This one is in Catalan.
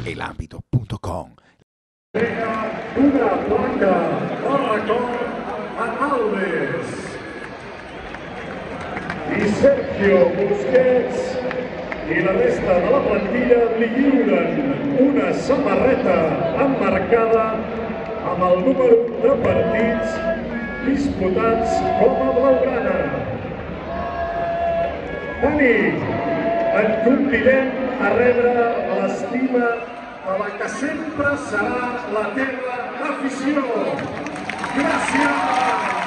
elambito.com. Una placa de record a Alves i Sergio Busquets i la resta de la plantilla li lliuren una samarreta emmarcada amb el número de partits disputats com a blaugrana. Dani, et convidem a rebre l'estima de la que sempre serà la teva afició. Gràcies!